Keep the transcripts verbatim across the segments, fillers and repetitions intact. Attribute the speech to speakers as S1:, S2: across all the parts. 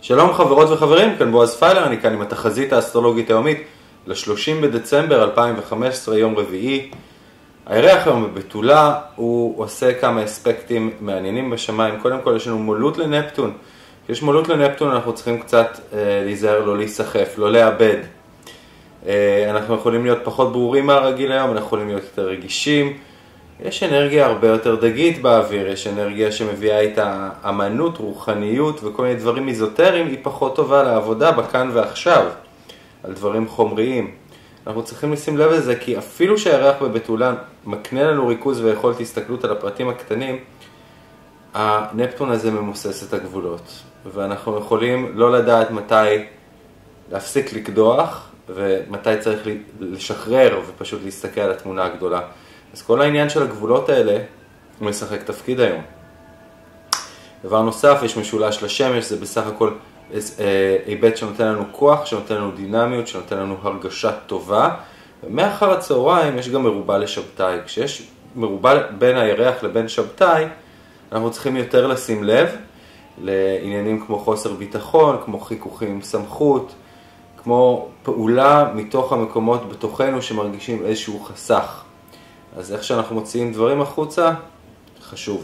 S1: שלום חברות וחברים, כאן בועז פיילר, אני כאן עם התחזית האסטרולוגית היומית ל-שלושים בדצמבר אלפיים וחמש עשרה, יום רביעי. הירח היום בבתולה, הוא עושה כמה אספקטים מעניינים בשמיים. קודם כל יש לנו מולות לנפטון. כשיש מולות לנפטון אנחנו צריכים קצת אה, להיזהר, לא להיסחף, לא לאבד. אה, אנחנו יכולים להיות פחות ברורים מהרגיל היום, אנחנו יכולים להיות יותר רגישים. יש אנרגיה הרבה יותר דגית באוויר, יש אנרגיה שמביאה איתה אמנות, רוחניות וכל מיני דברים איזוטריים, היא פחות טובה לעבודה בכאן ועכשיו, על דברים חומריים. אנחנו צריכים לשים לב לזה, כי אפילו שהירח בבתולה מקנה לנו ריכוז ויכולת הסתכלות על הפרטים הקטנים, הנפטון הזה ממוסס את הגבולות, ואנחנו יכולים לא לדעת מתי להפסיק לקדוח, ומתי צריך לשחרר ופשוט להסתכל על התמונה הגדולה. אז כל העניין של הגבולות האלה הוא משחק תפקיד היום. דבר נוסף, יש משולש לשמש, זה בסך הכל היבט שנותן לנו כוח, שנותן לנו דינמיות, שנותן לנו הרגשה טובה. ומאחר הצהריים יש גם מרובה לשבתאי. כשיש מרובה בין הירח לבין שבתאי, אנחנו צריכים יותר לשים לב לעניינים כמו חוסר ביטחון, כמו חיכוכים עם סמכות, כמו פעולה מתוך המקומות בתוכנו שמרגישים איזשהו חסך. אז איך שאנחנו מוציאים דברים החוצה, חשוב.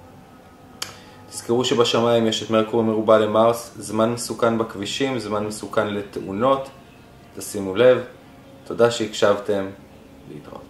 S1: תזכרו שבשמיים יש את מרקור מרובה למרס, זמן מסוכן בכבישים, זמן מסוכן לתאונות, תשימו לב. תודה שהקשבתם, להתראות.